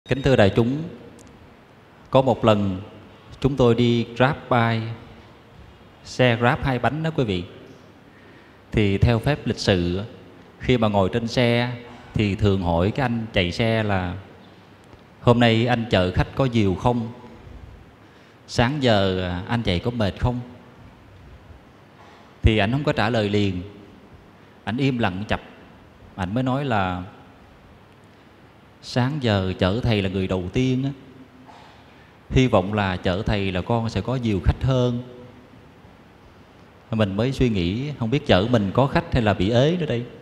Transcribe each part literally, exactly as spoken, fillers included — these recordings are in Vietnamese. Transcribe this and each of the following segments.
Kính thưa đại chúng, có một lần chúng tôi đi Grab bike, xe Grab hai bánh đó quý vị. Thì theo phép lịch sự, khi mà ngồi trên xe thì thường hỏi cái anh chạy xe là: hôm nay anh chở khách có nhiều không? Sáng giờ anh chạy có mệt không? Thì anh không có trả lời liền, anh im lặng chập. Anh mới nói là: sáng giờ chở thầy là người đầu tiên á, hy vọng là chở thầy là con sẽ có nhiều khách hơn. Mình mới suy nghĩ không biết chở mình có khách hay là bị ế nữa đây.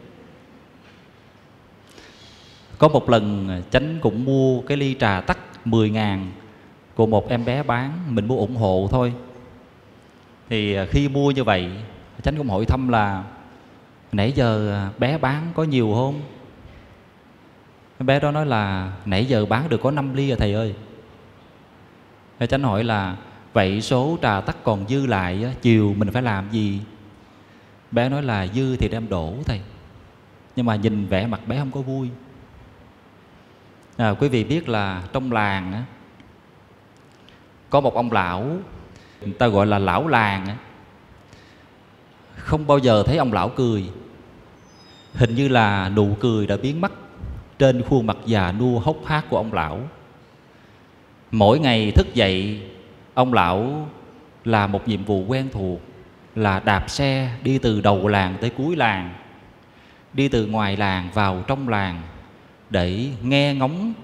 Có một lần Chánh cũng mua cái ly trà tắc mười ngàn của một em bé bán, mình mua ủng hộ thôi. Thì khi mua như vậy, Chánh cũng hỏi thăm là: nãy giờ bé bán có nhiều không? Em bé đó nói là: nãy giờ bán được có năm ly à thầy ơi. Chánh hỏi là: vậy số trà tắc còn dư lại chiều mình phải làm gì? Bé nói là: dư thì đem đổ thầy. Nhưng mà nhìn vẻ mặt bé không có vui. à, Quý vị biết là trong làng á, có một ông lão, người ta gọi là lão làng á. Không bao giờ thấy ông lão cười. Hình như là nụ cười đã biến mất trên khuôn mặt già nua hốc hác của ông lão. Mỗi ngày thức dậy, ông lão làm một nhiệm vụ quen thuộc là đạp xe đi từ đầu làng tới cuối làng, đi từ ngoài làng vào trong làng để nghe ngóng,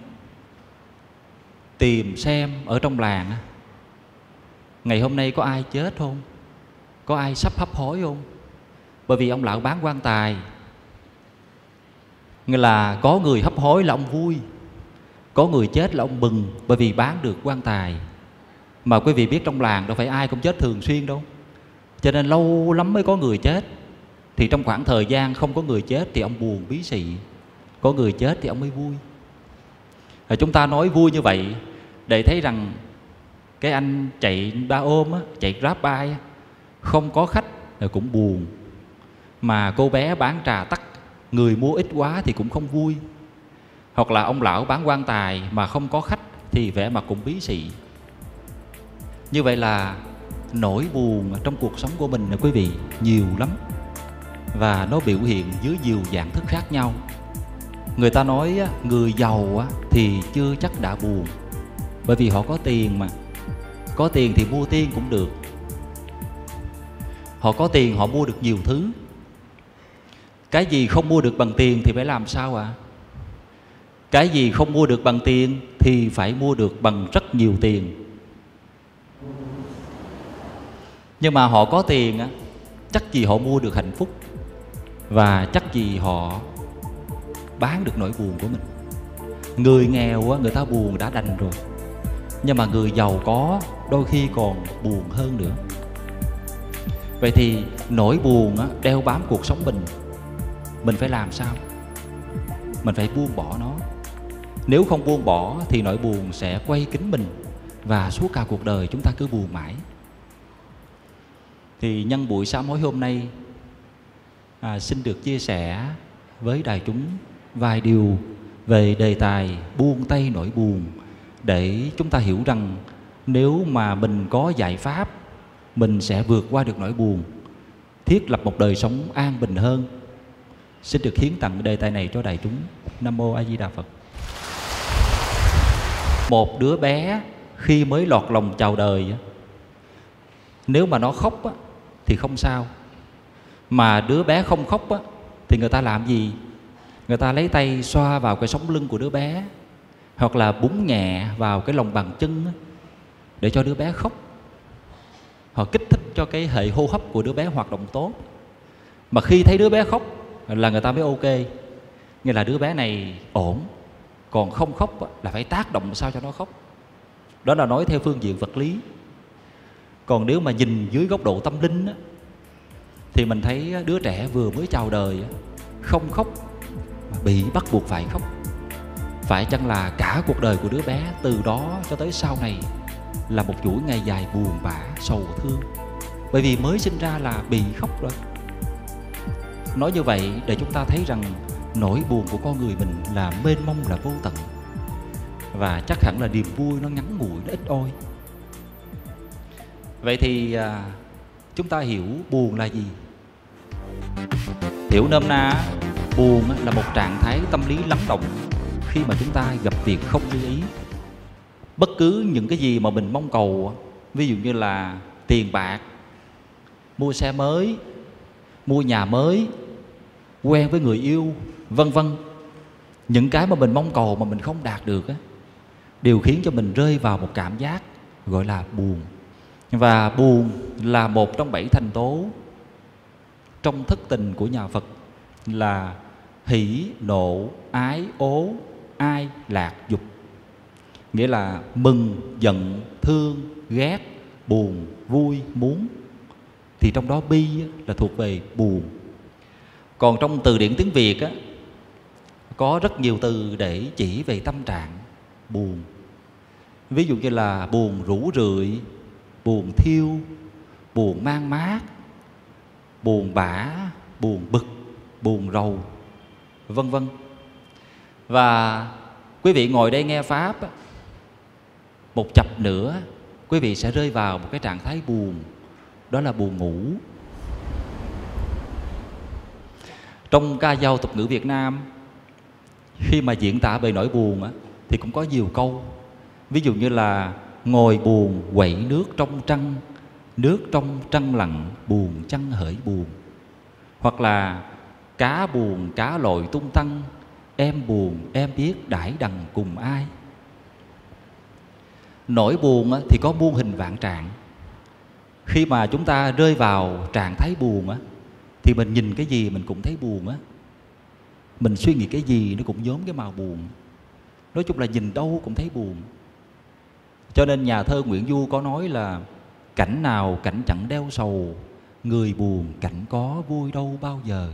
tìm xem ở trong làng ngày hôm nay có ai chết không, có ai sắp hấp hối không. Bởi vì ông lão bán quan tài, nghĩa là có người hấp hối là ông vui, có người chết là ông mừng, bởi vì bán được quan tài. Mà quý vị biết trong làng đâu phải ai cũng chết thường xuyên đâu, cho nên lâu lắm mới có người chết. Thì trong khoảng thời gian không có người chết thì ông buồn bí xị, có người chết thì ông mới vui. Rồi chúng ta nói vui như vậy để thấy rằng cái anh chạy ba ôm á, chạy Grab bike không có khách rồi cũng buồn. Mà cô bé bán trà tắc, người mua ít quá thì cũng không vui. Hoặc là ông lão bán quan tài mà không có khách thì vẻ mặt cũng bí xị. Như vậy là nỗi buồn trong cuộc sống của mình nè quý vị, nhiều lắm. Và nó biểu hiện dưới nhiều dạng thức khác nhau. Người ta nói người giàu thì chưa chắc đã buồn, bởi vì họ có tiền mà. Có tiền thì mua tiên cũng được. Họ có tiền họ mua được nhiều thứ. Cái gì không mua được bằng tiền thì phải làm sao ạ? À? Cái gì không mua được bằng tiền thì phải mua được bằng rất nhiều tiền. Nhưng mà họ có tiền á, chắc gì họ mua được hạnh phúc, và chắc gì họ bán được nỗi buồn của mình. Người nghèo á, người ta buồn đã đành rồi, nhưng mà người giàu có đôi khi còn buồn hơn nữa. Vậy thì nỗi buồn á, đeo bám cuộc sống mình, mình phải làm sao? Mình phải buông bỏ nó. Nếu không buông bỏ thì nỗi buồn sẽ quay kín mình, và suốt cả cuộc đời chúng ta cứ buồn mãi. Thì nhân buổi sám hối hôm nay, à, xin được chia sẻ với đại chúng vài điều về đề tài buông tay nỗi buồn, để chúng ta hiểu rằng nếu mà mình có giải pháp, mình sẽ vượt qua được nỗi buồn, thiết lập một đời sống an bình hơn. Xin được hiến tặng đề tài này cho đại chúng. Nam mô A Di Đà Phật. Một đứa bé khi mới lọt lòng chào đời, nếu mà nó khóc á, thì không sao. Mà đứa bé không khóc á, thì người ta làm gì? Người ta lấy tay xoa vào cái sống lưng của đứa bé, hoặc là búng nhẹ vào cái lòng bàn chân á, để cho đứa bé khóc. Họ kích thích cho cái hệ hô hấp của đứa bé hoạt động tốt. Mà khi thấy đứa bé khóc là người ta mới ok, nghĩa là đứa bé này ổn. Còn không khóc là phải tác động sao cho nó khóc. Đó là nói theo phương diện vật lý. Còn nếu mà nhìn dưới góc độ tâm linh á, thì mình thấy đứa trẻ vừa mới chào đời không khóc mà bị bắt buộc phải khóc. Phải chăng là cả cuộc đời của đứa bé từ đó cho tới sau này là một chuỗi ngày dài buồn bã, sầu thương, bởi vì mới sinh ra là bị khóc rồi. Nói như vậy để chúng ta thấy rằng nỗi buồn của con người mình là mênh mông, là vô tận. và chắc hẳn là niềm vui nó ngắn ngủi, nó ít ôi. Vậy thì à, chúng ta hiểu buồn là gì? Hiểu nôm na, buồn là một trạng thái tâm lý lắng động khi mà chúng ta gặp việc không như ý. Bất cứ những cái gì mà mình mong cầu, ví dụ như là tiền bạc, mua xe mới, mua nhà mới, quen với người yêu, vân vân. Những cái mà mình mong cầu mà mình không đạt được á, đều khiến cho mình rơi vào một cảm giác gọi là buồn. Và buồn là một trong bảy thành tố trong thất tình của nhà Phật là hỷ, nộ, ái, ố, ai, lạc, dục. Nghĩa là mừng, giận, thương, ghét, buồn, vui, muốn. Thì trong đó bi là thuộc về buồn. Còn trong từ điển tiếng Việt á, có rất nhiều từ để chỉ về tâm trạng buồn. Ví dụ như là buồn rũ rượi, buồn thiêu, buồn mang mát, buồn bã, buồn bực, buồn rầu, vân vân. Và quý vị ngồi đây nghe Pháp, một chập nữa quý vị sẽ rơi vào một cái trạng thái buồn, đó là buồn ngủ. Trong ca dao tục ngữ Việt Nam, khi mà diễn tả về nỗi buồn á, thì cũng có nhiều câu. Ví dụ như là ngồi buồn quậy nước trong trăng, nước trong trăng lặng, buồn chăng hỡi buồn. Hoặc là cá buồn cá lội tung tăng, em buồn em biết đãi đằng cùng ai. Nỗi buồn á, thì có muôn hình vạn trạng. Khi mà chúng ta rơi vào trạng thái buồn á, thì mình nhìn cái gì mình cũng thấy buồn á. Mình suy nghĩ cái gì nó cũng nhóm cái màu buồn. Nói chung là nhìn đâu cũng thấy buồn. Cho nên nhà thơ Nguyễn Du có nói là cảnh nào cảnh chẳng đeo sầu, người buồn cảnh có vui đâu bao giờ.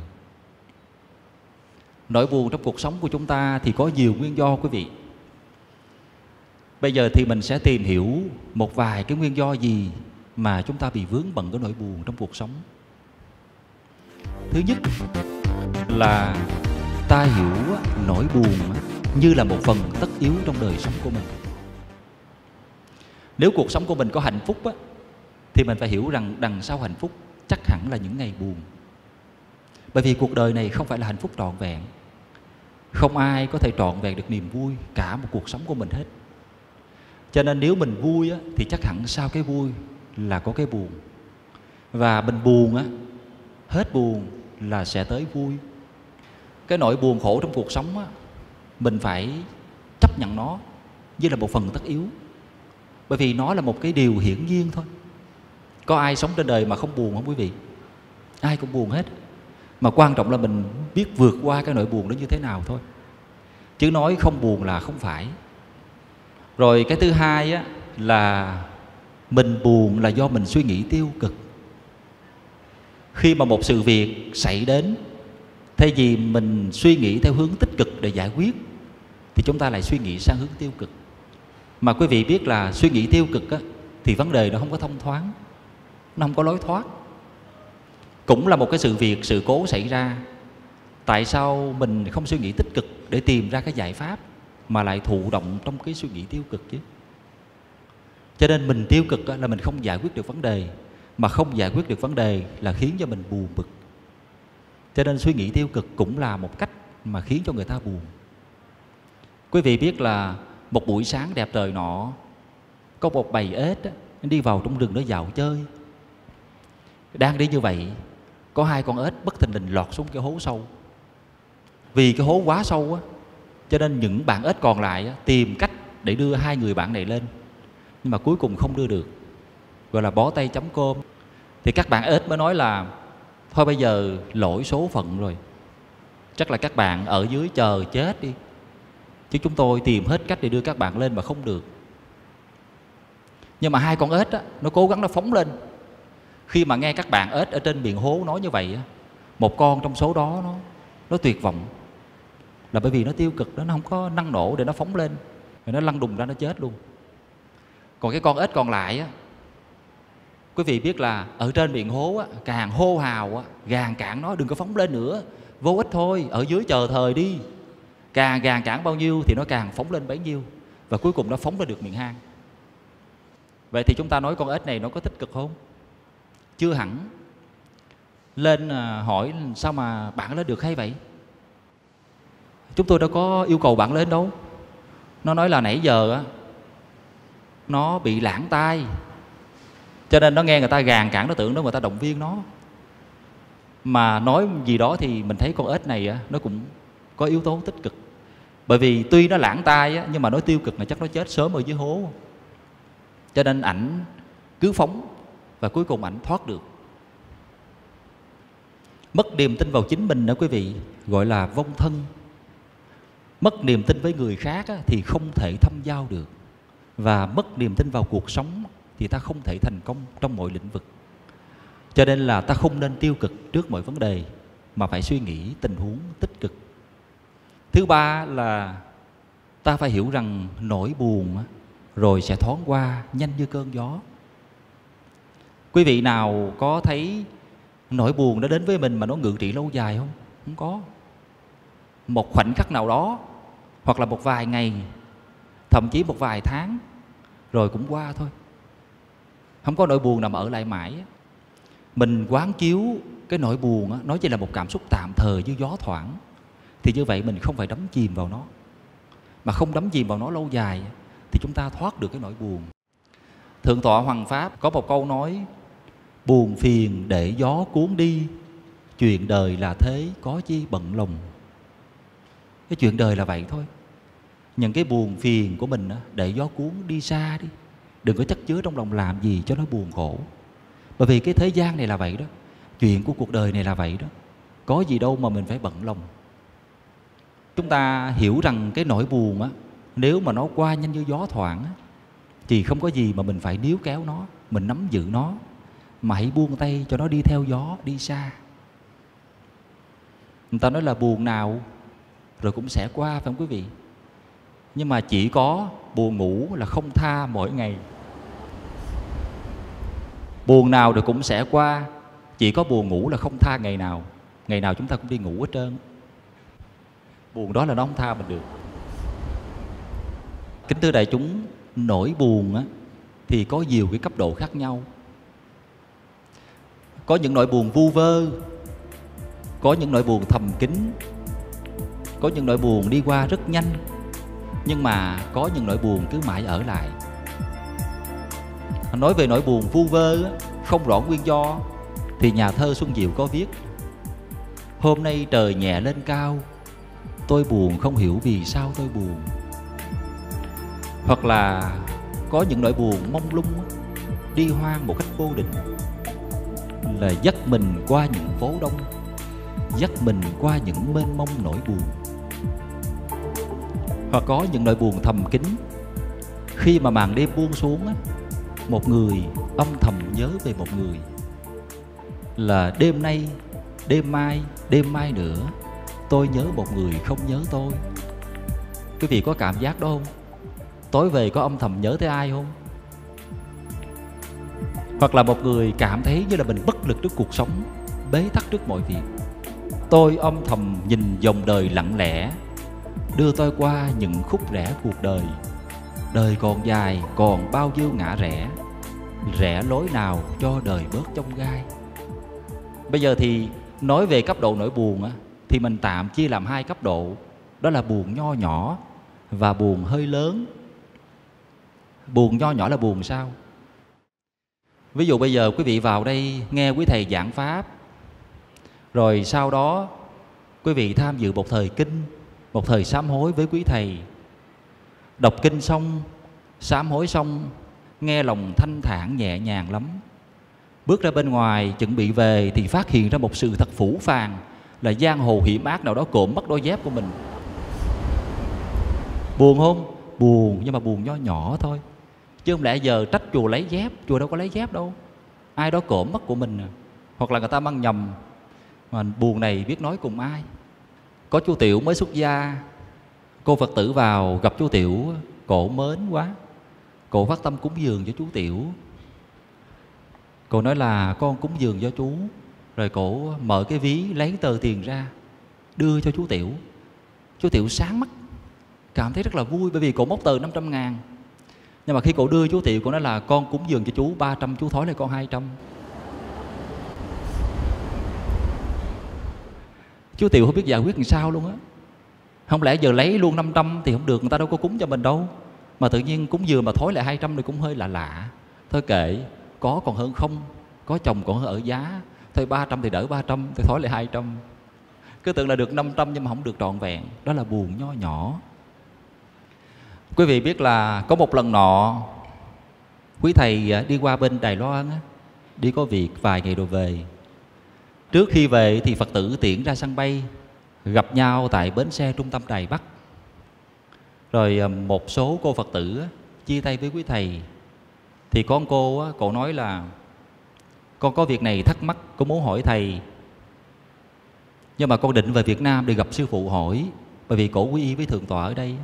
Nỗi buồn trong cuộc sống của chúng ta thì có nhiều nguyên do quý vị. Bây giờ thì mình sẽ tìm hiểu một vài cái nguyên do gì mà chúng ta bị vướng bận cái nỗi buồn trong cuộc sống. Thứ nhất là ta hiểu nỗi buồn như là một phần tất yếu trong đời sống của mình. Nếu cuộc sống của mình có hạnh phúc á, thì mình phải hiểu rằng đằng sau hạnh phúc chắc hẳn là những ngày buồn. Bởi vì cuộc đời này không phải là hạnh phúc trọn vẹn. Không ai có thể trọn vẹn được niềm vui cả một cuộc sống của mình hết. Cho nên nếu mình vui á, thì chắc hẳn sau cái vui là có cái buồn. Và mình buồn á, hết buồn là sẽ tới vui. Cái nỗi buồn khổ trong cuộc sống á, mình phải chấp nhận nó như là một phần tất yếu. Bởi vì nó là một cái điều hiển nhiên thôi. Có ai sống trên đời mà không buồn không quý vị? Ai cũng buồn hết. Mà quan trọng là mình biết vượt qua cái nỗi buồn đó như thế nào thôi. Chứ nói không buồn là không phải. Rồi cái thứ hai á, là mình buồn là do mình suy nghĩ tiêu cực. Khi mà một sự việc xảy đến, thay vì mình suy nghĩ theo hướng tích cực để giải quyết, thì chúng ta lại suy nghĩ sang hướng tiêu cực. Mà quý vị biết là suy nghĩ tiêu cực á, thì vấn đề nó không có thông thoáng, nó không có lối thoát. Cũng là một cái sự việc, sự cố xảy ra, tại sao mình không suy nghĩ tích cực để tìm ra cái giải pháp, mà lại thụ động trong cái suy nghĩ tiêu cực chứ? Cho nên mình tiêu cực là mình không giải quyết được vấn đề, mà không giải quyết được vấn đề là khiến cho mình buồn bực. Cho nên suy nghĩ tiêu cực cũng là một cách mà khiến cho người ta buồn. Quý vị biết là một buổi sáng đẹp trời nọ, có một bầy ếch đi vào trong rừng đó dạo chơi. Đang đi như vậy, có hai con ếch bất thình lình lọt xuống cái hố sâu. Vì cái hố quá sâu á, cho nên những bạn ếch còn lại á, tìm cách để đưa hai người bạn này lên. Nhưng mà cuối cùng không đưa được, gọi là bó tay chấm cơm. Thì các bạn ếch mới nói là thôi bây giờ lỗi số phận rồi, chắc là các bạn ở dưới chờ chết đi, chứ chúng tôi tìm hết cách để đưa các bạn lên mà không được. Nhưng mà hai con ếch á, nó cố gắng nó phóng lên. Khi mà nghe các bạn ếch ở trên miệng hố nói như vậy á, một con trong số đó nó, nó tuyệt vọng. Là bởi vì nó tiêu cực đó, nó không có năng nổ để nó phóng lên, rồi nó lăn đùng ra nó chết luôn. Còn cái con ếch còn lại á, quý vị biết là ở trên miệng hố á, càng hô hào á, gàn cản nó đừng có phóng lên nữa, vô ích thôi, ở dưới chờ thời đi. Càng gàn cản bao nhiêu thì nó càng phóng lên bấy nhiêu. và cuối cùng nó phóng ra được miệng hang. Vậy thì chúng ta nói con ếch này nó có tích cực không? Chưa hẳn. Lên hỏi sao mà bạn lên được hay vậy? Chúng tôi đâu có yêu cầu bạn lên đâu. Nó nói là nãy giờ á, nó bị lãng tai, cho nên nó nghe người ta gàn cản, nó tưởng đó người ta động viên nó. Mà nói gì đó thì mình thấy con ếch này á, nó cũng có yếu tố tích cực. Bởi vì tuy nó lãng tai á, nhưng mà nói tiêu cực là chắc nó chết sớm ở dưới hố. Cho nên ảnh cứ phóng và cuối cùng ảnh thoát được. Mất niềm tin vào chính mình đó quý vị, gọi là vong thân. Mất niềm tin với người khác á, thì không thể thâm giao được. Và mất niềm tin vào cuộc sống thì ta không thể thành công trong mọi lĩnh vực. Cho nên là ta không nên tiêu cực trước mọi vấn đề, mà phải suy nghĩ tình huống tích cực. Thứ ba là ta phải hiểu rằng nỗi buồn rồi sẽ thoáng qua nhanh như cơn gió. Quý vị nào có thấy nỗi buồn nó đến với mình mà nó ngự trị lâu dài không? Không có. Một khoảnh khắc nào đó, hoặc là một vài ngày, thậm chí một vài tháng, rồi cũng qua thôi. Không có nỗi buồn nào mà ở lại mãi. Mình quán chiếu cái nỗi buồn á, nó chỉ là một cảm xúc tạm thời như gió thoảng, thì như vậy mình không phải đắm chìm vào nó. Mà không đắm chìm vào nó lâu dài thì chúng ta thoát được cái nỗi buồn. Thượng tọa Hoằng Pháp có một câu nói: buồn phiền để gió cuốn đi, chuyện đời là thế có chi bận lòng. Cái chuyện đời là vậy thôi. Những cái buồn phiền của mình á, để gió cuốn đi xa đi. Đừng có chất chứa trong lòng làm gì cho nó buồn khổ. Bởi vì cái thế gian này là vậy đó. Chuyện của cuộc đời này là vậy đó. Có gì đâu mà mình phải bận lòng. Chúng ta hiểu rằng cái nỗi buồn á, nếu mà nó qua nhanh như gió thoảng á, thì không có gì mà mình phải níu kéo nó, mình nắm giữ nó, mà hãy buông tay cho nó đi theo gió, đi xa. Người ta nói là buồn nào rồi cũng sẽ qua, phải không quý vị? Nhưng mà chỉ có buồn ngủ là không tha mỗi ngày. Buồn nào rồi cũng sẽ qua, chỉ có buồn ngủ là không tha ngày nào. Ngày nào chúng ta cũng đi ngủ hết trơn. Buồn đó là nó không tha mình được. Kính thưa đại chúng, nỗi buồn á, thì có nhiều cái cấp độ khác nhau. Có những nỗi buồn vu vơ, có những nỗi buồn thầm kín, có những nỗi buồn đi qua rất nhanh, nhưng mà có những nỗi buồn cứ mãi ở lại. Nói về nỗi buồn vu vơ á, không rõ nguyên do, thì nhà thơ Xuân Diệu có viết: hôm nay trời nhẹ lên cao, tôi buồn không hiểu vì sao tôi buồn. Hoặc là có những nỗi buồn mông lung đi hoang một cách vô định, là dắt mình qua những phố đông, dắt mình qua những mênh mông nỗi buồn. Hoặc có những nỗi buồn thầm kín, khi mà màn đêm buông xuống, một người âm thầm nhớ về một người, là đêm nay, đêm mai, đêm mai nữa, tôi nhớ một người không nhớ tôi. Quý vị có cảm giác đó không? Tối về có âm thầm nhớ tới ai không? Hoặc là một người cảm thấy như là mình bất lực trước cuộc sống, bế tắc trước mọi việc. Tôi âm thầm nhìn dòng đời lặng lẽ, đưa tôi qua những khúc rẽ cuộc đời. Đời còn dài, còn bao nhiêu ngã rẽ, rẽ lối nào cho đời bớt chông gai. Bây giờ thì nói về cấp độ nỗi buồn á, thì mình tạm chia làm hai cấp độ. Đó là buồn nho nhỏ và buồn hơi lớn. Buồn nho nhỏ là buồn sao? Ví dụ bây giờ quý vị vào đây nghe quý thầy giảng pháp, rồi sau đó quý vị tham dự một thời kinh, một thời sám hối với quý thầy. Đọc kinh xong, sám hối xong, nghe lòng thanh thản nhẹ nhàng lắm. Bước ra bên ngoài chuẩn bị về thì phát hiện ra một sự thật phũ phàng, là giang hồ hiểm ác nào đó cộm mất đôi dép của mình. Buồn không? Buồn, nhưng mà buồn nho nhỏ thôi. Chứ không lẽ giờ trách chùa lấy dép, chùa đâu có lấy dép đâu. Ai đó cộm mất của mình à. Hoặc là người ta mang nhầm, mà buồn này biết nói cùng ai. Có chú Tiểu mới xuất gia, cô Phật tử vào gặp chú Tiểu, cổ mến quá, cô phát tâm cúng dường cho chú Tiểu. Cô nói là con cúng dường cho chú. Rồi cổ mở cái ví lấy tờ tiền ra đưa cho chú Tiểu. Chú Tiểu sáng mắt, cảm thấy rất là vui, bởi vì cổ móc tờ năm trăm ngàn. Nhưng mà khi cổ đưa chú Tiệu, cổ nói là con cúng dường cho chú ba trăm, chú thối lại con hai trăm. Chú Tiệu không biết giải quyết làm sao luôn á. Không lẽ giờ lấy luôn năm trăm thì không được, người ta đâu có cúng cho mình đâu. Mà tự nhiên cúng dường mà thối lại hai trăm thì cũng hơi lạ lạ. Thôi kệ, có còn hơn không, có chồng còn hơn ở giá. Thôi ba trăm thì đỡ ba trăm, thì thối lại hai trăm. Cứ tưởng là được năm trăm nhưng mà không được trọn vẹn. Đó là buồn nho nhỏ. Quý vị biết là có một lần nọ, quý thầy đi qua bên Đài Loan, đi có việc vài ngày rồi về. Trước khi về thì Phật tử tiễn ra sân bay, gặp nhau tại bến xe trung tâm Đài Bắc. Rồi một số cô Phật tử chia tay với quý thầy. Thì con cô, cô nói là con có việc này thắc mắc, con muốn hỏi thầy. Nhưng mà con định về Việt Nam để gặp sư phụ hỏi, bởi vì cổ quy y với thượng tọa ở đây.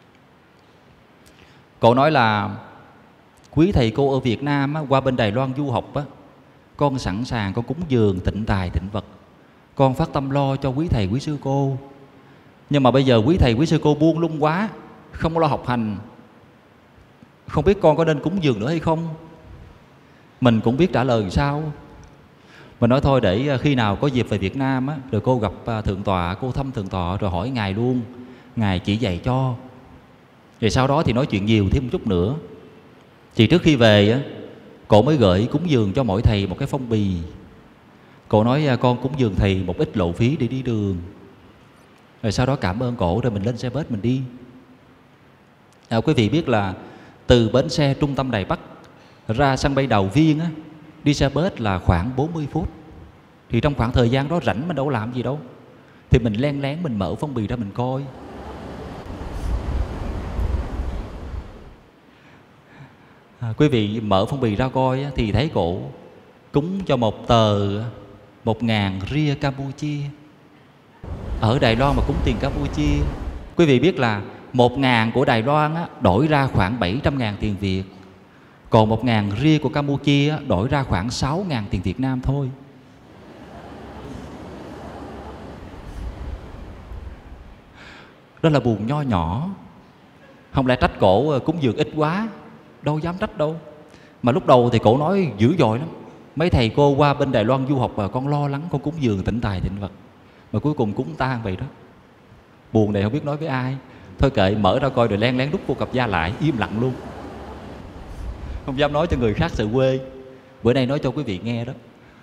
Cô nói là quý thầy cô ở Việt Nam qua bên Đài Loan du học, con sẵn sàng con cúng dường tịnh tài tịnh vật, con phát tâm lo cho quý thầy quý sư cô. Nhưng mà bây giờ quý thầy quý sư cô buông lung quá, không lo học hành, không biết con có nên cúng dường nữa hay không. Mình cũng biết trả lời sao. Mình nói thôi để khi nào có dịp về Việt Nam á, rồi cô gặp thượng tọa, cô thăm thượng tọa rồi hỏi ngài luôn, ngài chỉ dạy cho. Rồi sau đó thì nói chuyện nhiều thêm một chút nữa. Thì trước khi về á, cô mới gửi cúng dường cho mỗi thầy một cái phong bì. Cô nói con cúng dường thầy một ít lộ phí để đi đường. Rồi sau đó cảm ơn cổ, rồi mình lên xe bus mình đi. À, quý vị biết là từ bến xe trung tâm Đài Bắc ra sân bay Đào Viên á, đi xe bus là khoảng bốn mươi phút. Thì trong khoảng thời gian đó rảnh mình đâu có làm gì đâu, thì mình len lén mình mở phong bì ra mình coi. À, quý vị mở phong bì ra coi á, thì thấy cổ cúng cho một tờ một ngàn ria Campuchia. Ở Đài Loan mà cúng tiền Campuchia, quý vị biết là một ngàn của Đài Loan á, đổi ra khoảng bảy trăm ngàn tiền Việt. Còn một ngàn ria của Campuchia á, đổi ra khoảng sáu ngàn tiền Việt Nam thôi. Đó là buồn nho nhỏ. Không lẽ trách cổ cúng dường ít quá, đâu dám trách đâu. Mà lúc đầu thì cổ nói dữ dội lắm. Mấy thầy cô qua bên Đài Loan du học và con lo lắng con cúng dường tịnh tài tịnh vật, mà cuối cùng cúng tan vậy đó. Buồn này không biết nói với ai. Thôi kệ, mở ra coi rồi len lén đút cô cặp da lại, im lặng luôn, không dám nói cho người khác sợ quê. Bữa nay nói cho quý vị nghe đó.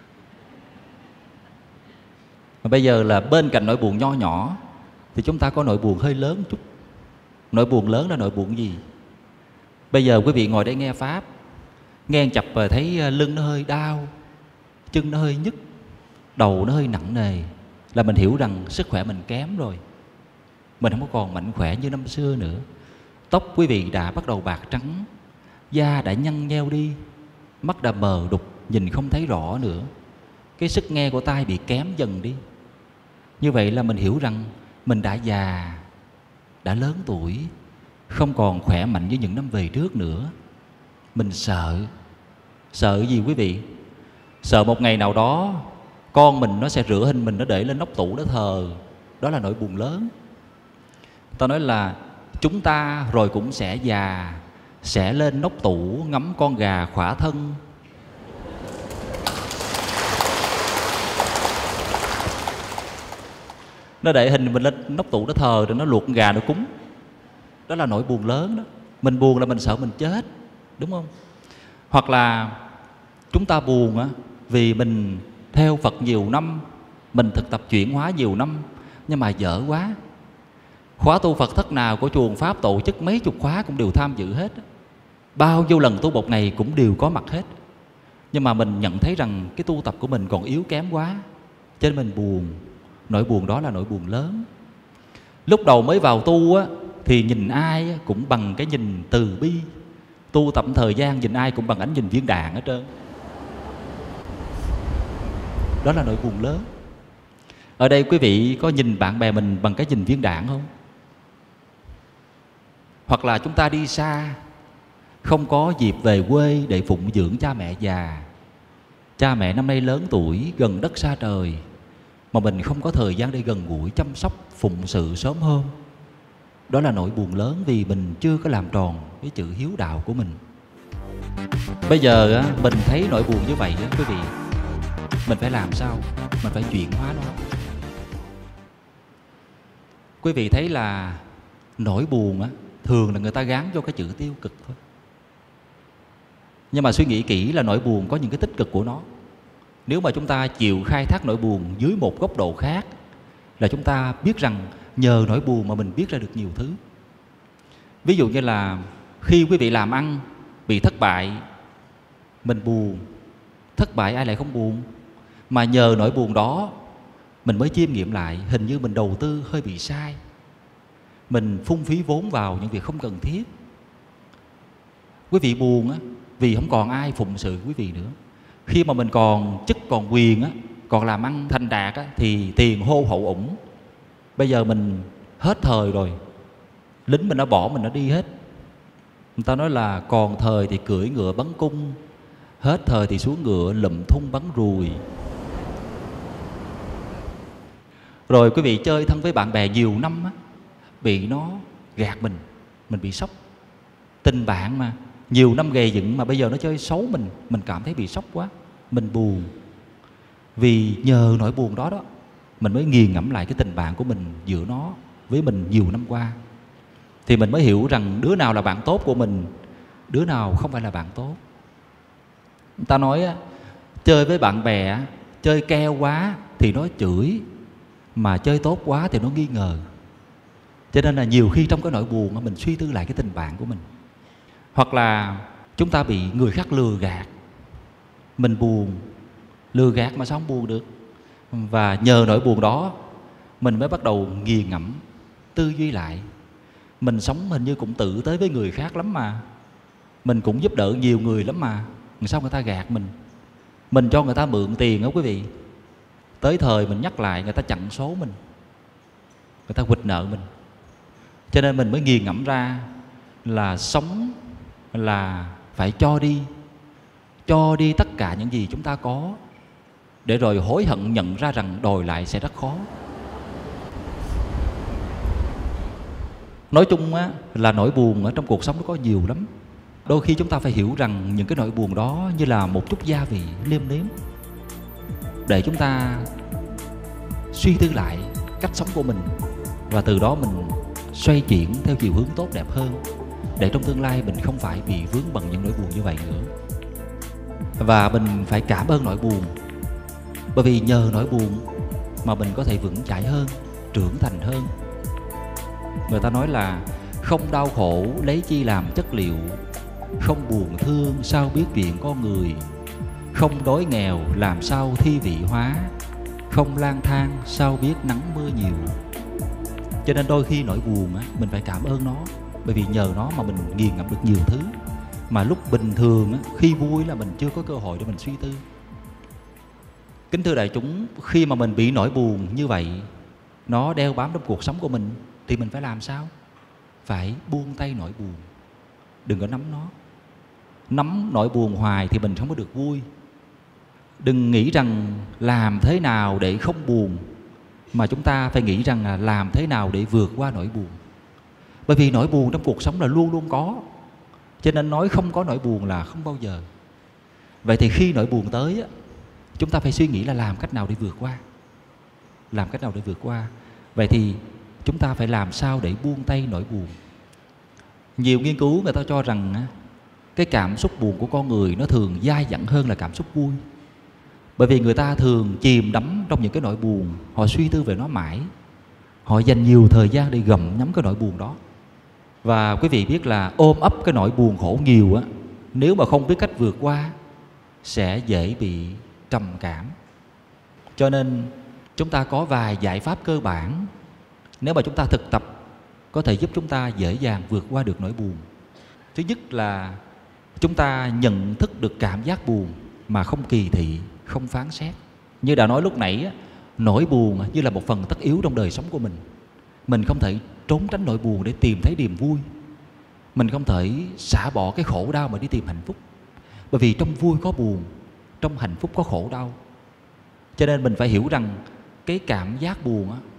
Mà bây giờ là bên cạnh nỗi buồn nho nhỏ thì chúng ta có nỗi buồn hơi lớn chút. Nỗi buồn lớn là nỗi buồn gì? Bây giờ quý vị ngồi đây nghe Pháp, nghe chập và thấy lưng nó hơi đau, chân nó hơi nhức, đầu nó hơi nặng nề, là mình hiểu rằng sức khỏe mình kém rồi. Mình không có còn mạnh khỏe như năm xưa nữa. Tóc quý vị đã bắt đầu bạc trắng, da đã nhăn nheo đi, mắt đã mờ đục, nhìn không thấy rõ nữa. Cái sức nghe của tai bị kém dần đi. Như vậy là mình hiểu rằng mình đã già, đã lớn tuổi, không còn khỏe mạnh như những năm về trước nữa. Mình sợ. Sợ gì quý vị? Sợ một ngày nào đó con mình nó sẽ rửa hình mình, nó để lên nóc tủ nó thờ. Đó là nỗi buồn lớn. Ta nói là chúng ta rồi cũng sẽ già, sẽ lên nóc tủ ngắm con gà khỏa thân. Nó để hình mình lên nóc tủ nó thờ, rồi nó luộc con gà nó cúng. Đó là nỗi buồn lớn đó. Mình buồn là mình sợ mình chết, đúng không? Hoặc là chúng ta buồn á, vì mình theo Phật nhiều năm, mình thực tập chuyển hóa nhiều năm, nhưng mà dở quá. Khóa tu Phật thất nào của chùa Pháp tổ chức mấy chục khóa cũng đều tham dự hết. Bao nhiêu lần tu một ngày cũng đều có mặt hết. Nhưng mà mình nhận thấy rằng cái tu tập của mình còn yếu kém quá, cho nên mình buồn. Nỗi buồn đó là nỗi buồn lớn. Lúc đầu mới vào tu á, thì nhìn ai cũng bằng cái nhìn từ bi. Tu tập thời gian nhìn ai cũng bằng ánh nhìn viên đạn hết trơn. Đó là nỗi buồn lớn. Ở đây quý vị có nhìn bạn bè mình bằng cái nhìn viên đạn không? Hoặc là chúng ta đi xa, không có dịp về quê để phụng dưỡng cha mẹ già. Cha mẹ năm nay lớn tuổi, gần đất xa trời, mà mình không có thời gian để gần gũi chăm sóc, phụng sự sớm hôm. Đó là nỗi buồn lớn vì mình chưa có làm tròn cái chữ hiếu đạo của mình. Bây giờ á, mình thấy nỗi buồn như vậy á, quý vị, mình phải làm sao? Mình phải chuyển hóa nó. Quý vị thấy là nỗi buồn á, thường là người ta gán cho cái chữ tiêu cực thôi. Nhưng mà suy nghĩ kỹ là nỗi buồn có những cái tích cực của nó. Nếu mà chúng ta chịu khai thác nỗi buồn dưới một góc độ khác, là chúng ta biết rằng nhờ nỗi buồn mà mình biết ra được nhiều thứ. Ví dụ như là khi quý vị làm ăn bị thất bại, mình buồn. Thất bại ai lại không buồn? Mà nhờ nỗi buồn đó mình mới chiêm nghiệm lại hình như mình đầu tư hơi bị sai, mình phung phí vốn vào những việc không cần thiết. Quý vị buồn á, vì không còn ai phụng sự quý vị nữa. Khi mà mình còn chức còn quyền á, còn làm ăn thành đạt á, thì tiền hô hậu ủng. Bây giờ mình hết thời rồi, lính mình đã bỏ mình đã đi hết. Người ta nói là còn thời thì cưỡi ngựa bắn cung, hết thời thì xuống ngựa lụm thun bắn ruồi. Rồi quý vị chơi thân với bạn bè nhiều năm á, bị nó gạt mình, mình bị sốc. Tình bạn mà nhiều năm gầy dựng mà bây giờ nó chơi xấu mình, mình cảm thấy bị sốc quá, mình buồn. Vì nhờ nỗi buồn đó đó, mình mới nghiền ngẫm lại cái tình bạn của mình giữa nó với mình nhiều năm qua. Thì mình mới hiểu rằng đứa nào là bạn tốt của mình, đứa nào không phải là bạn tốt. Người ta nói á, chơi với bạn bè, chơi keo quá thì nó chửi, mà chơi tốt quá thì nó nghi ngờ. Cho nên là nhiều khi trong cái nỗi buồn mình suy tư lại cái tình bạn của mình. Hoặc là chúng ta bị người khác lừa gạt, mình buồn. Lừa gạt mà sao không buồn được? Và nhờ nỗi buồn đó mình mới bắt đầu nghiền ngẫm, tư duy lại. Mình sống hình như cũng tự tới với người khác lắm mà, mình cũng giúp đỡ nhiều người lắm mà, sao người ta gạt mình? Mình cho người ta mượn tiền đó quý vị, tới thời mình nhắc lại người ta chặn số mình, người ta quỵt nợ mình. Cho nên mình mới nghiền ngẫm ra là sống là phải cho đi, cho đi tất cả những gì chúng ta có, để rồi hối hận nhận ra rằng đòi lại sẽ rất khó. Nói chung á, là nỗi buồn ở trong cuộc sống nó có nhiều lắm. Đôi khi chúng ta phải hiểu rằng những cái nỗi buồn đó như là một chút gia vị nêm nếm, để chúng ta suy tư lại cách sống của mình, và từ đó mình xoay chuyển theo chiều hướng tốt đẹp hơn, để trong tương lai mình không phải bị vướng bằng những nỗi buồn như vậy nữa. Và mình phải cảm ơn nỗi buồn, bởi vì nhờ nỗi buồn mà mình có thể vững chãi hơn, trưởng thành hơn. Người ta nói là không đau khổ lấy chi làm chất liệu, không buồn thương sao biết chuyện con người, không đói nghèo làm sao thi vị hóa, không lang thang sao biết nắng mưa nhiều. Cho nên đôi khi nỗi buồn á, mình phải cảm ơn nó, bởi vì nhờ nó mà mình nghiền ngẫm được nhiều thứ mà lúc bình thường á, khi vui là mình chưa có cơ hội để mình suy tư. Kính thưa đại chúng, khi mà mình bị nỗi buồn như vậy, nó đeo bám trong cuộc sống của mình, thì mình phải làm sao? Phải buông tay nỗi buồn, đừng có nắm nó. Nắm nỗi buồn hoài thì mình không có được vui. Đừng nghĩ rằng làm thế nào để không buồn, mà chúng ta phải nghĩ rằng là làm thế nào để vượt qua nỗi buồn. Bởi vì nỗi buồn trong cuộc sống là luôn luôn có, cho nên nói không có nỗi buồn là không bao giờ. Vậy thì khi nỗi buồn tới, chúng ta phải suy nghĩ là làm cách nào để vượt qua. Làm cách nào để vượt qua. Vậy thì chúng ta phải làm sao để buông tay nỗi buồn. Nhiều nghiên cứu người ta cho rằng cái cảm xúc buồn của con người nó thường dai dẳng hơn là cảm xúc vui. Bởi vì người ta thường chìm đắm trong những cái nỗi buồn, họ suy tư về nó mãi, họ dành nhiều thời gian để gặm nhấm cái nỗi buồn đó. Và quý vị biết là ôm ấp cái nỗi buồn khổ nhiều á, nếu mà không biết cách vượt qua sẽ dễ bị trầm cảm. Cho nên chúng ta có vài giải pháp cơ bản, nếu mà chúng ta thực tập có thể giúp chúng ta dễ dàng vượt qua được nỗi buồn. Thứ nhất là chúng ta nhận thức được cảm giác buồn mà không kỳ thị, không phán xét. Như đã nói lúc nãy, nỗi buồn như là một phần tất yếu trong đời sống của mình. Mình không thể trốn tránh nỗi buồn để tìm thấy niềm vui. Mình không thể xả bỏ cái khổ đau mà đi tìm hạnh phúc. Bởi vì trong vui có buồn, trong hạnh phúc có khổ đau. Cho nên mình phải hiểu rằng cái cảm giác buồn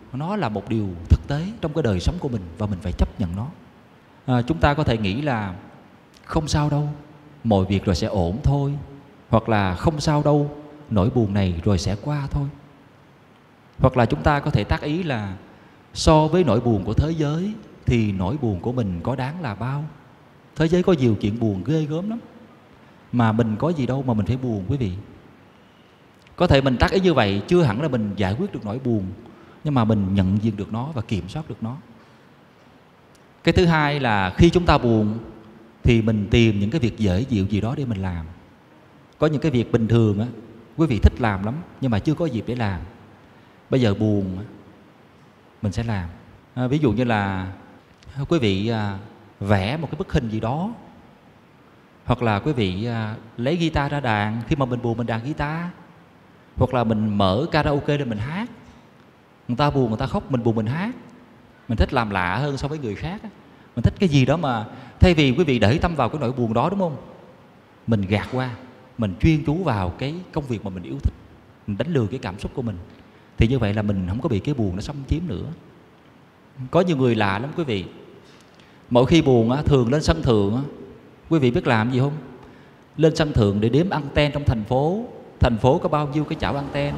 nó là một điều thực tế trong cái đời sống của mình và mình phải chấp nhận nó. À, chúng ta có thể nghĩ là không sao đâu, mọi việc rồi sẽ ổn thôi, hoặc là không sao đâu, nỗi buồn này rồi sẽ qua thôi. Hoặc là chúng ta có thể tác ý là so với nỗi buồn của thế giới thì nỗi buồn của mình có đáng là bao. Thế giới có nhiều chuyện buồn ghê gớm lắm, mà mình có gì đâu mà mình phải buồn quý vị. Có thể mình tác ý như vậy chưa hẳn là mình giải quyết được nỗi buồn, nhưng mà mình nhận diện được nó và kiểm soát được nó. Cái thứ hai là khi chúng ta buồn thì mình tìm những cái việc dễ dịu gì đó để mình làm. Có những cái việc bình thường á, quý vị thích làm lắm nhưng mà chưa có dịp để làm. Bây giờ buồn mình sẽ làm. À, ví dụ như là quý vị à, vẽ một cái bức hình gì đó, hoặc là quý vị à, lấy guitar ra đàn. Khi mà mình buồn mình đàn guitar, hoặc là mình mở karaoke để mình hát. Người ta buồn người ta khóc, mình buồn mình hát. Mình thích làm lạ hơn so với người khác. Mình thích cái gì đó mà thay vì quý vị để tâm vào cái nỗi buồn đó, đúng không, mình gạt qua, mình chuyên chú vào cái công việc mà mình yêu thích, mình đánh lừa cái cảm xúc của mình. Thì như vậy là mình không có bị cái buồn nó xâm chiếm nữa. Có nhiều người lạ lắm quý vị. Mỗi khi buồn á, thường lên sân thượng á, quý vị biết làm gì không? Lên sân thượng để đếm anten trong thành phố. Thành phố có bao nhiêu cái chảo anten?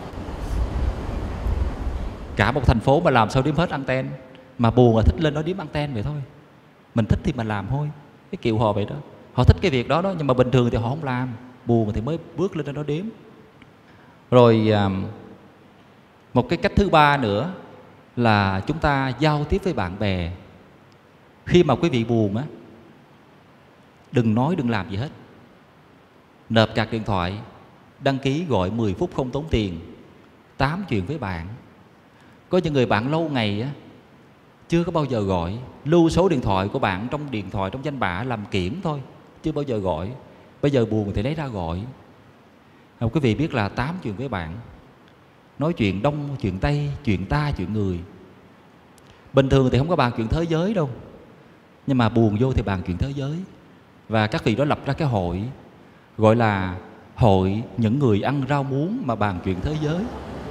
Cả một thành phố mà làm sao đếm hết anten. Mà buồn là thích lên đó đếm anten vậy thôi. Mình thích thì mình làm thôi. Cái kiểu họ vậy đó. Họ thích cái việc đó đó, nhưng mà bình thường thì họ không làm. Buồn thì mới bước lên đó đếm. Rồi một cái cách thứ ba nữa là chúng ta giao tiếp với bạn bè. Khi mà quý vị buồn á, đừng nói đừng làm gì hết. Nộp card điện thoại, đăng ký gọi mười phút không tốn tiền, tám chuyện với bạn. Có những người bạn lâu ngày á, chưa có bao giờ gọi, lưu số điện thoại của bạn trong điện thoại, trong danh bạ làm kiển thôi, chưa bao giờ gọi. Bây giờ buồn thì lấy ra gọi. À, quý vị biết là tám chuyện với bạn, nói chuyện đông, chuyện tây, chuyện ta, chuyện người. Bình thường thì không có bàn chuyện thế giới đâu, nhưng mà buồn vô thì bàn chuyện thế giới. Và các vị đó lập ra cái hội, gọi là hội những người ăn rau muống mà bàn chuyện thế giới.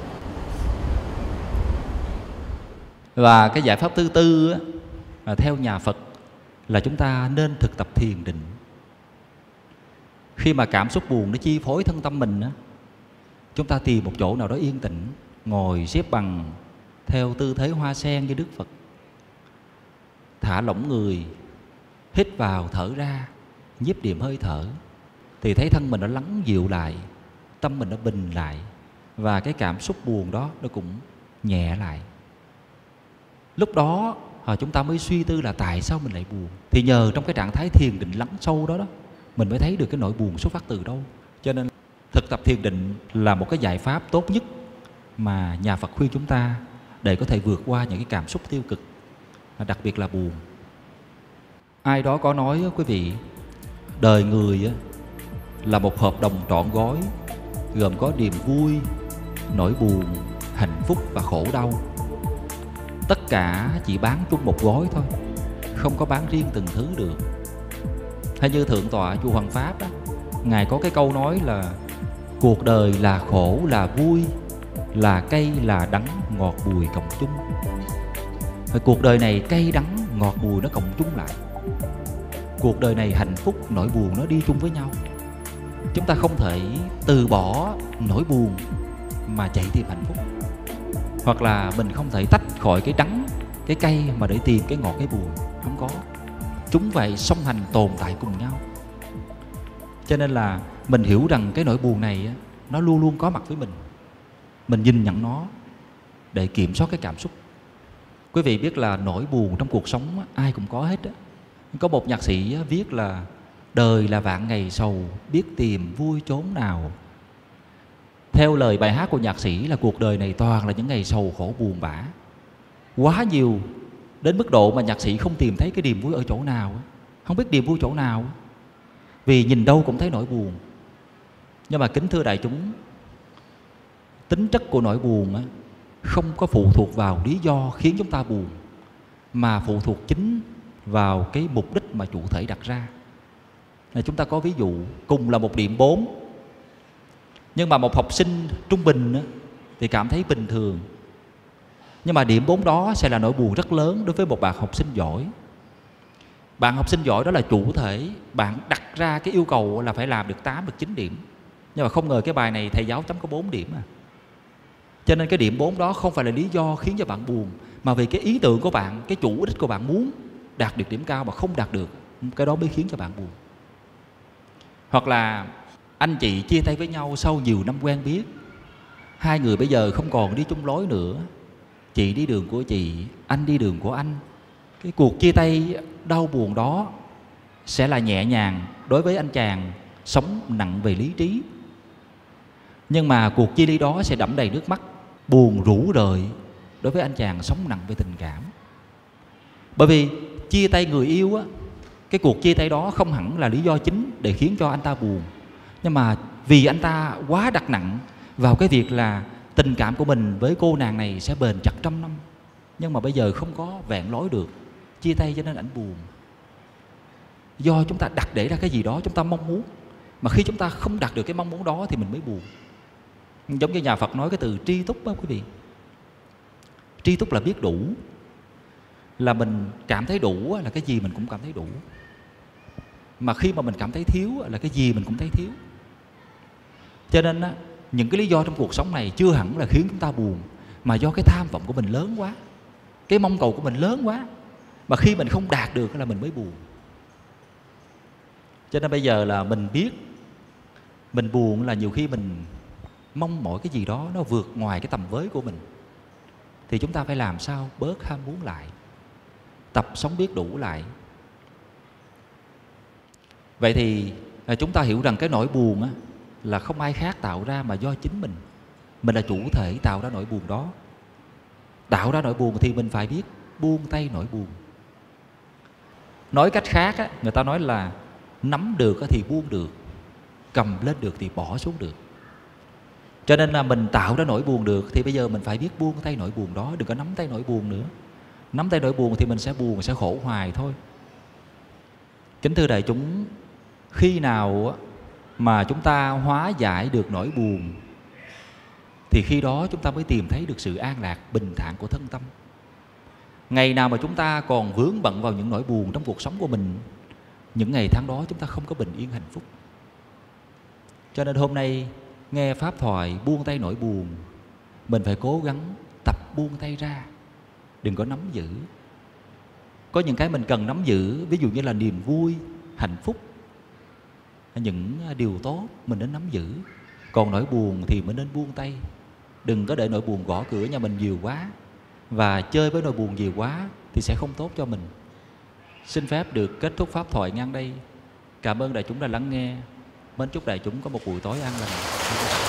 Và cái giải pháp thứ tư á, là theo nhà Phật là chúng ta nên thực tập thiền định. Khi mà cảm xúc buồn nó chi phối thân tâm mình á, chúng ta tìm một chỗ nào đó yên tĩnh, ngồi xếp bằng theo tư thế hoa sen như Đức Phật, thả lỏng người, hít vào thở ra, nhiếp niệm hơi thở, thì thấy thân mình nó lắng dịu lại, tâm mình nó bình lại, và cái cảm xúc buồn đó nó cũng nhẹ lại. Lúc đó chúng ta mới suy tư là tại sao mình lại buồn. Thì nhờ trong cái trạng thái thiền định lắng sâu đó đó, mình mới thấy được cái nỗi buồn xuất phát từ đâu. Cho nên thực tập thiền định là một cái giải pháp tốt nhất mà nhà Phật khuyên chúng ta để có thể vượt qua những cái cảm xúc tiêu cực, đặc biệt là buồn. Ai đó có nói quý vị, đời người là một hợp đồng trọn gói, gồm có niềm vui, nỗi buồn, hạnh phúc và khổ đau. Tất cả chỉ bán chung một gói thôi, không có bán riêng từng thứ được. Hay như Thượng tọa Chùa Hoàng Pháp đó, Ngài có cái câu nói là cuộc đời là khổ là vui, là cay là đắng, ngọt bùi cộng chung. Và cuộc đời này cay đắng ngọt bùi nó cộng chung lại. Cuộc đời này hạnh phúc nỗi buồn nó đi chung với nhau. Chúng ta không thể từ bỏ nỗi buồn mà chạy tìm hạnh phúc, hoặc là mình không thể tách khỏi cái đắng, cái cay mà để tìm cái ngọt, cái buồn. Không có. Chúng vậy song hành tồn tại cùng nhau. Cho nên là mình hiểu rằng cái nỗi buồn này nó luôn luôn có mặt với mình. Mình nhìn nhận nó để kiểm soát cái cảm xúc. Quý vị biết là nỗi buồn trong cuộc sống ai cũng có hết á. Có một nhạc sĩ viết là đời là vạn ngày sầu, biết tìm vui chốn nào. Theo lời bài hát của nhạc sĩ là cuộc đời này toàn là những ngày sầu khổ buồn bã, quá nhiều đến mức độ mà nhạc sĩ không tìm thấy cái niềm vui ở chỗ nào, không biết niềm vui chỗ nào, vì nhìn đâu cũng thấy nỗi buồn. Nhưng mà kính thưa đại chúng, tính chất của nỗi buồn không có phụ thuộc vào lý do khiến chúng ta buồn, mà phụ thuộc chính vào cái mục đích mà chủ thể đặt ra. Này, chúng ta có ví dụ cùng là một điểm bốn, nhưng mà một học sinh trung bình thì cảm thấy bình thường, Nhưng mà điểm bốn đó sẽ là nỗi buồn rất lớn đối với một bạn học sinh giỏi. Bạn học sinh giỏi đó là chủ thể, bạn đặt ra cái yêu cầu là phải làm được tám, được chín điểm. Nhưng mà không ngờ cái bài này thầy giáo chấm có bốn điểm à. Cho nên cái điểm bốn đó không phải là lý do khiến cho bạn buồn, mà vì cái ý tưởng của bạn, cái chủ đích của bạn muốn đạt được điểm cao mà không đạt được, cái đó mới khiến cho bạn buồn. Hoặc là anh chị chia tay với nhau sau nhiều năm quen biết, hai người bây giờ không còn đi chung lối nữa. Chị đi đường của chị, anh đi đường của anh. Cái cuộc chia tay đau buồn đó sẽ là nhẹ nhàng đối với anh chàng sống nặng về lý trí. Nhưng mà cuộc chia ly đó sẽ đẫm đầy nước mắt, buồn rũ rời đối với anh chàng sống nặng về tình cảm. Bởi vì chia tay người yêu á, cái cuộc chia tay đó không hẳn là lý do chính để khiến cho anh ta buồn, nhưng mà vì anh ta quá đặt nặng vào cái việc là tình cảm của mình với cô nàng này sẽ bền chặt trăm năm, nhưng mà bây giờ không có vẹn lối được, chia tay cho nên anh buồn. Do chúng ta đặt để ra cái gì đó chúng ta mong muốn, mà khi chúng ta không đạt được cái mong muốn đó thì mình mới buồn. Giống như nhà Phật nói cái từ tri túc đó quý vị. Tri túc là biết đủ, là mình cảm thấy đủ là cái gì mình cũng cảm thấy đủ. Mà khi mà mình cảm thấy thiếu là cái gì mình cũng thấy thiếu. Cho nên những cái lý do trong cuộc sống này chưa hẳn là khiến chúng ta buồn, mà do cái tham vọng của mình lớn quá, cái mong cầu của mình lớn quá, mà khi mình không đạt được là mình mới buồn. Cho nên bây giờ là mình biết mình buồn là nhiều khi mình mong mọi cái gì đó nó vượt ngoài cái tầm với của mình, thì chúng ta phải làm sao bớt ham muốn lại, tập sống biết đủ lại. Vậy thì chúng ta hiểu rằng cái nỗi buồn á, là không ai khác tạo ra mà do chính mình. Mình là chủ thể tạo ra nỗi buồn đó. Tạo ra nỗi buồn thì mình phải biết buông tay nỗi buồn. Nói cách khác á, người ta nói là nắm được thì buông được, cầm lên được thì bỏ xuống được. Cho nên là mình tạo ra nỗi buồn được thì bây giờ mình phải biết buông tay nỗi buồn đó, đừng có nắm tay nỗi buồn nữa. Nắm tay nỗi buồn thì mình sẽ buồn, sẽ khổ hoài thôi. Kính thưa đại chúng, khi nào mà chúng ta hóa giải được nỗi buồn thì khi đó chúng ta mới tìm thấy được sự an lạc, bình thản của thân tâm. Ngày nào mà chúng ta còn vướng bận vào những nỗi buồn trong cuộc sống của mình, những ngày tháng đó chúng ta không có bình yên hạnh phúc. Cho nên hôm nay nghe pháp thoại buông tay nỗi buồn, mình phải cố gắng tập buông tay ra, đừng có nắm giữ. Có những cái mình cần nắm giữ, ví dụ như là niềm vui, hạnh phúc, những điều tốt mình nên nắm giữ. Còn nỗi buồn thì mình nên buông tay. Đừng có để nỗi buồn gõ cửa nhà mình nhiều quá, và chơi với nỗi buồn nhiều quá thì sẽ không tốt cho mình. Xin phép được kết thúc pháp thoại ngang đây. Cảm ơn đại chúng đã lắng nghe. Mến chúc đại chúng có một buổi tối an lành.